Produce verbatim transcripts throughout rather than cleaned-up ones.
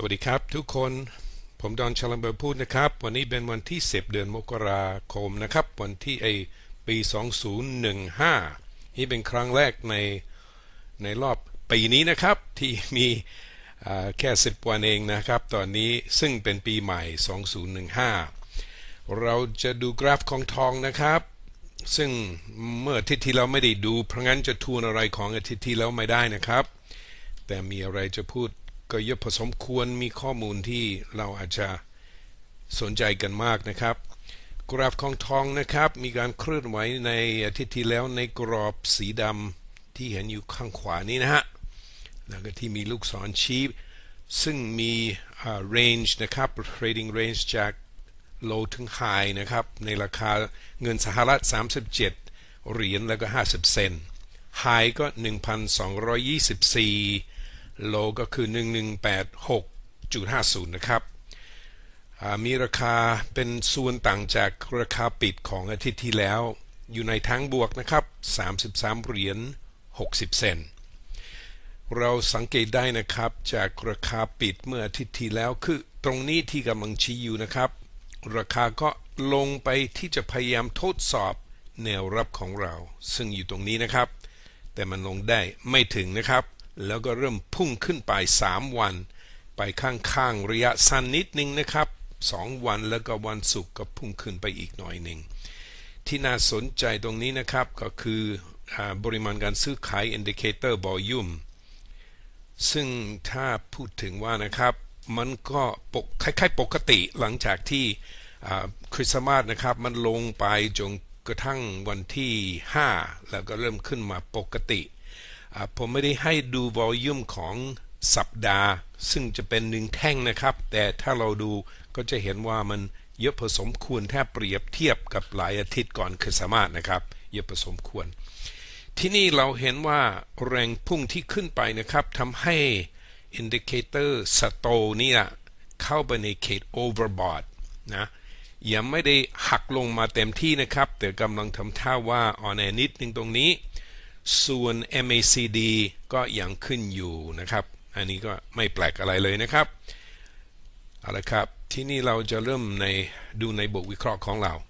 สวัสดีครับทุกคนผมดอนชลัมเบอร์พูดนะครับวันนี้เป็นวันที่สิบเดือนมกราคมนะครับวันที่ไอปีสองพันสิบห้านี่เป็นครั้งแรกในในรอบปีนี้นะครับที่มีแค่สิบวันเองนะครับตอนนี้ซึ่งเป็นปีใหม่สองพันสิบห้าเราจะดูกราฟของทองนะครับซึ่งเมื่ออาทิตย์ที่เราไม่ได้ดูเพราะงั้นจะทวนอะไรของอาทิตย์ที่แล้วไม่ได้นะครับแต่มีอะไรจะพูดก็เยอะพอสมควรมีข้อมูลที่เราอาจจะสนใจกันมากนะครับกราฟของทองนะครับมีการเคลื่อนไหวในอาทิตย์ที่แล้วในกรอบสีดำที่เห็นอยู่ข้างขวานี้นะฮะแล้วก็ที่มีลูกศรชี้ซึ่งมี uh, range นะครับ trading range จาก low ถึง high นะครับในราคาเงินสหรัฐสามสิบเจ็ดเหรียญแล้วก็ห้าสิบเซนต์ high ก็ หนึ่งพันสองร้อยยี่สิบสี่โลก็คือ หนึ่งพันหนึ่งร้อยแปดสิบหกจุดห้าศูนย์ นะครับมีราคาเป็นส่วนต่างจากราคาปิดของอาทิตย์ที่แล้วอยู่ในทางบวกนะครับสามสิบสามเหรียญหกสิบเซนต์เราสังเกตได้นะครับจากราคาปิดเมื่ออาทิตย์ที่แล้วคือตรงนี้ที่กำลังชี้อยู่นะครับราคาก็ลงไปที่จะพยายามทดสอบแนวรับของเราซึ่งอยู่ตรงนี้นะครับแต่มันลงได้ไม่ถึงนะครับแล้วก็เริ่มพุ่งขึ้นไปสามวันไปข้างๆระยะสั้นนิดนึงนะครับสองวันแล้วก็วันศุกร์ก็พุ่งขึ้นไปอีกหน่อยหนึ่งที่น่าสนใจตรงนี้นะครับก็คือปริมาณการซื้อขาย Indicator Volume ซึ่งถ้าพูดถึงว่านะครับมันก็ปกคล้ายๆปกติหลังจากที่คริสต์มาสนะครับมันลงไปจนกระทั่งวันที่ห้าแล้วก็เริ่มขึ้นมาปกติผมไม่ได้ให้ดู volume ของสัปดาห์ซึ่งจะเป็นหนึ่งแท่งนะครับแต่ถ้าเราดูก็จะเห็นว่ามันเยอะพอสมควรถ้าเปรียบเทียบกับหลายอาทิตย์ก่อนคริสต์มาสนะครับเยอะพอสมควรที่นี่เราเห็นว่าแรงพุ่งที่ขึ้นไปนะครับทำให้ indicator สโตนี่นะเข้าไปในเขต overbought นะยังไม่ได้หักลงมาเต็มที่นะครับแต่กำลังทำท่าว่าอ่อนแอนิดนึงตรงนี้ส่วน เอ็ม เอ ซี ดี ก็ยังขึ้นอยู่นะครับอันนี้ก็ไม่แปลกอะไรเลยนะครับเอาละครับที่นี่เราจะเริ่มในดูในบทวิเคราะห์ของเรา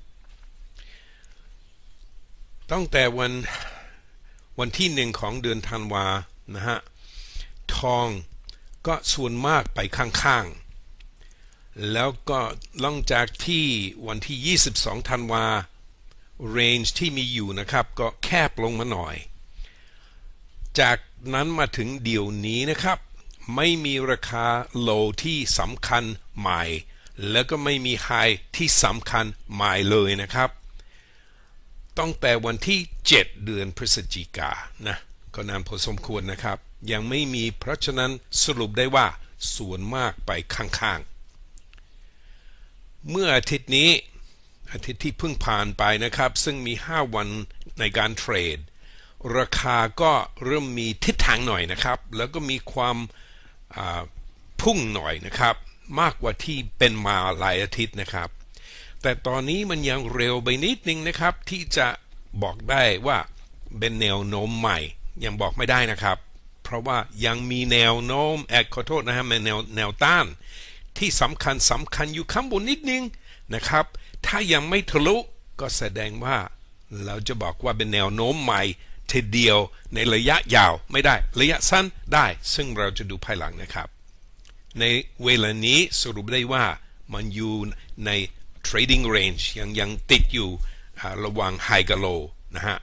ตั้งแต่วันวันที่หนึ่งของเดือนธันวานะฮะทองก็ส่วนมากไปข้างๆแล้วก็หลังจากที่วันที่ยี่สิบสองธันวาrange ที่มีอยู่นะครับก็แคบลงมาหน่อยจากนั้นมาถึงเดี๋ยวนี้นะครับไม่มีราคา low ที่สำคัญใหม่แล้วก็ไม่มี high ที่สำคัญใหม่เลยนะครับตั้งแต่วันที่เจ็ดเดือนพฤศจิกายนนะก็นานพอสมควรนะครับยังไม่มีเพราะฉะนั้นสรุปได้ว่าส่วนมากไปข้างๆเมื่ออาทิตย์นี้อาทิตย์ที่เพิ่งผ่านไปนะครับซึ่งมีห้าวันในการเทรดราคาก็เริ่มมีทิศทางหน่อยนะครับแล้วก็มีความพุ่งหน่อยนะครับมากกว่าที่เป็นมาหลายอาทิตย์นะครับแต่ตอนนี้มันยังเร็วไปนิดนึงนะครับที่จะบอกได้ว่าเป็นแนวโน้มใหม่ยังบอกไม่ได้นะครับเพราะว่ายังมีแนวโน้มแอดขอโทษนะฮะแนวแนวต้านที่สำคัญสำคัญอยู่ข้างบนนิดนึงนะครับถ้ายังไม่ทะลุก็แสดงว่าเราจะบอกว่าเป็นแนวโน้มใหม่ทีเดียวในระยะยาวไม่ได้ระยะสั้นได้ซึ่งเราจะดูภายหลังนะครับในเวลานี้สรุปได้ว่ามันอยู่ใน trading range ยังยังติดอยู่ระหว่าง high กับ low นะฮะ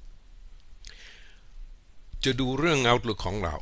จะดูเรื่อง outlook ของเรา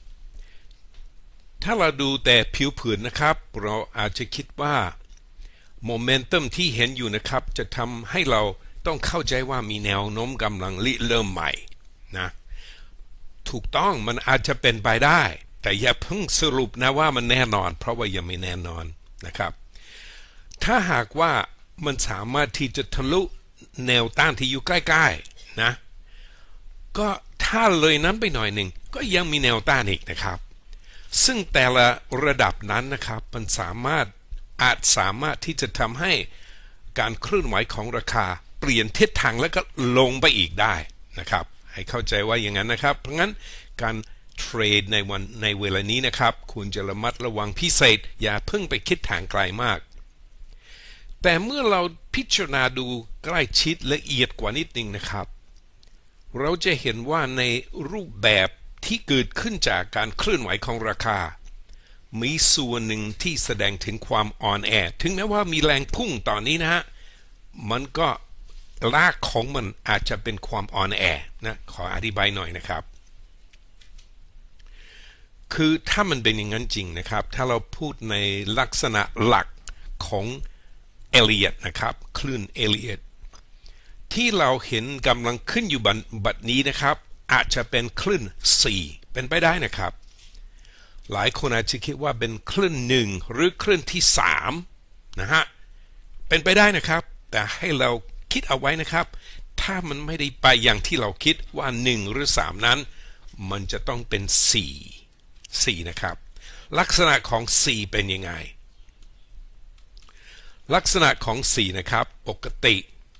ถ้าเราดูแต่ผิวเผินนะครับเราอาจจะคิดว่าโมเมนตัมที่เห็นอยู่นะครับจะทำให้เราต้องเข้าใจว่ามีแนวโน้มกำลังริเริ่มใหม่นะถูกต้องมันอาจจะเป็นไปได้แต่อย่าเพิ่งสรุปนะว่ามันแน่นอนเพราะว่ายังไม่แน่นอนนะครับถ้าหากว่ามันสามารถที่จะทะลุแนวต้านที่อยู่ใกล้ๆนะก็ถ้าเลยนั้นไปหน่อยหนึ่งก็ยังมีแนวต้านอีกนะครับซึ่งแต่ละระดับนั้นนะครับมันสามารถอาจสามารถที่จะทำให้การเคลื่อนไหวของราคาเปลี่ยนทิศทางแล้วก็ลงไปอีกได้นะครับให้เข้าใจว่าอย่างนั้นนะครับเพราะงั้นการเทรดในวันในเวลานี้นะครับควรจะระมัดระวังพิเศษอย่าเพิ่งไปคิดทางไกลมากแต่เมื่อเราพิจารณาดูใกล้ชิดละเอียดกว่านิดนึงนะครับเราจะเห็นว่าในรูปแบบที่เกิดขึ้นจากการเคลื่อนไหวของราคามีส่วนหนึ่งที่แสดงถึงความอ่อนแอถึงแม้ว่ามีแรงพุ่งตอนนี้นะฮะมันก็รากของมันอาจจะเป็นความอ่อนแอนะขออธิบายหน่อยนะครับคือถ้ามันเป็นอย่างนั้นจริงนะครับถ้าเราพูดในลักษณะหลักของเอเลียตนะครับคลื่นเอเลียตที่เราเห็นกำลังขึ้นอยู่บัดนี้นะครับอาจจะเป็นคลื่นสี่เป็นไปได้นะครับหลายคนอาจจะคิดว่าเป็นคลื่นหนึ่งหรือคลื่นที่สามนะฮะเป็นไปได้นะครับแต่ให้เราคิดเอาไว้นะครับถ้ามันไม่ได้ไปอย่างที่เราคิดว่าหนึ่งหรือสามนั้นมันจะต้องเป็นสี่สี่นะครับลักษณะของสี่เป็นยังไงลักษณะของสี่นะครับปกติ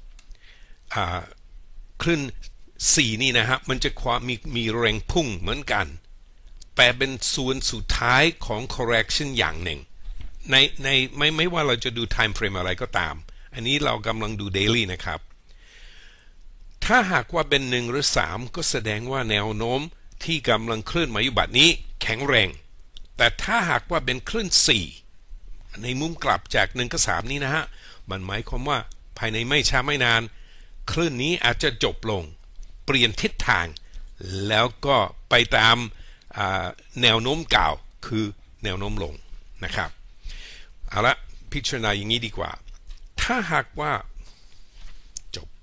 คลื่นสี่นี่นะฮะมันจะความมีมีแรงพุ่งเหมือนกันแต่เป็นส่วนสุดท้ายของ correction อย่างหนึ่งในในไม่ไม่ว่าเราจะดู time frame อะไรก็ตามอันนี้เรากำลังดู daily นะครับถ้าหากว่าเป็นหนึ่งหรือสามก็แสดงว่าแนวโน้มที่กำลังเคลื่อนมาอยู่บัดนี้แข็งแรงแต่ถ้าหากว่าเป็นคลื่นสี่ในมุมกลับจากหนึ่งกับสามนี้นะฮะมันหมายความว่าภายในไม่ช้าไม่นานคลื่นนี้อาจจะจบลงเปลี่ยนทิศทางแล้วก็ไปตามแนวโน้มเก่าคือแนวโน้มลงนะครับเอาละพิจารณาอย่างนี้ดีกว่าถ้าหากว่าจบ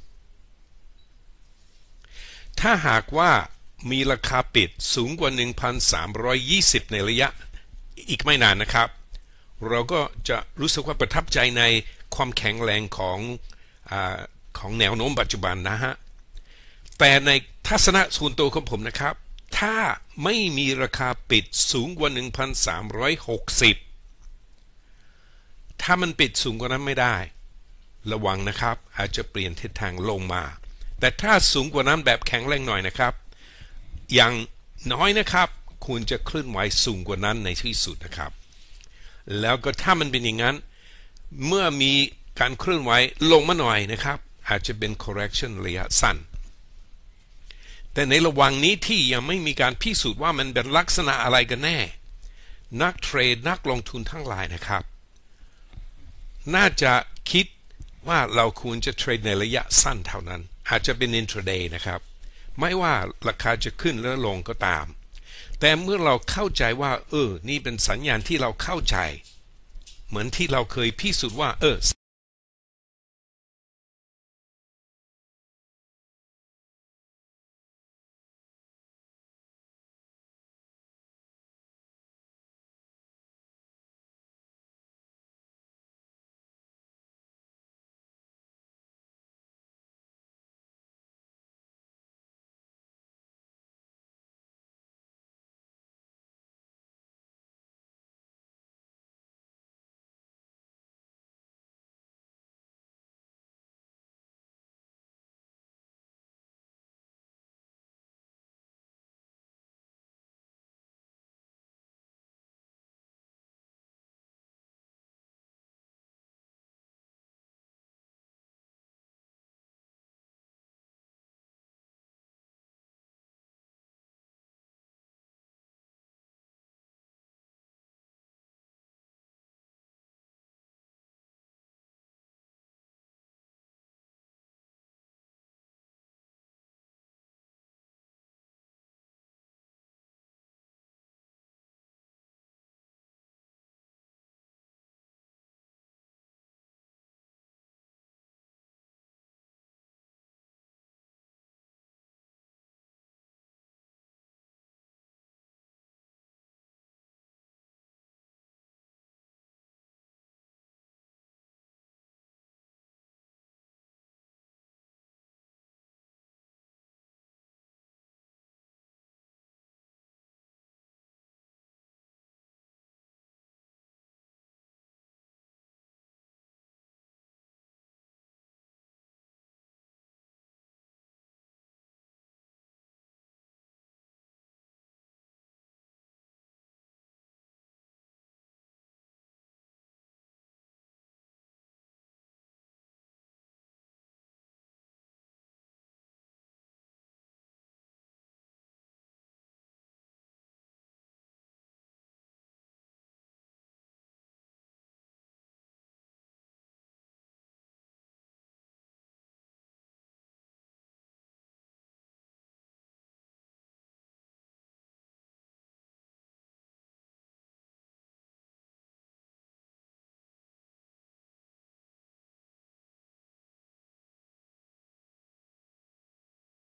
ถ้าหากว่ามีราคาปิดสูงกว่า หนึ่งพันสามร้อยยี่สิบ ในระยะอีกไม่นานนะครับเราก็จะรู้สึกว่าประทับใจในความแข็งแรงของอ่าของแนวโน้มปัจจุบันนะฮะแต่ในทัศนะส่วนตัวของผมนะครับถ้าไม่มีราคาปิดสูงกว่า หนึ่งพันสามร้อยหกสิบ ถ้ามันปิดสูงกว่านั้นไม่ได้ระวังนะครับอาจจะเปลี่ยนทิศทางลงมาแต่ถ้าสูงกว่านั้นแบบแข็งแรงหน่อยนะครับอย่างน้อยนะครับควรจะเคลื่อนไหวสูงกว่านั้นในที่สุดนะครับแล้วก็ถ้ามันเป็นอย่างนั้นเมื่อมีการเคลื่อนไหวลงมาหน่อยนะครับอาจจะเป็น correction ระยะสั้นแต่ในระหว่างนี้ที่ยังไม่มีการพิสูจน์ว่ามันเป็นลักษณะอะไรกันแน่นักเทรดนักลงทุนทั้งหลายนะครับน่าจะคิดว่าเราควรจะเทรดในระยะสั้นเท่านั้นอาจจะเป็น intraday นะครับไม่ว่าราคาจะขึ้นหรือลงก็ตามแต่เมื่อเราเข้าใจว่าเออนี่เป็นสัญญาณที่เราเข้าใจเหมือนที่เราเคยพิสูจน์ว่าเออ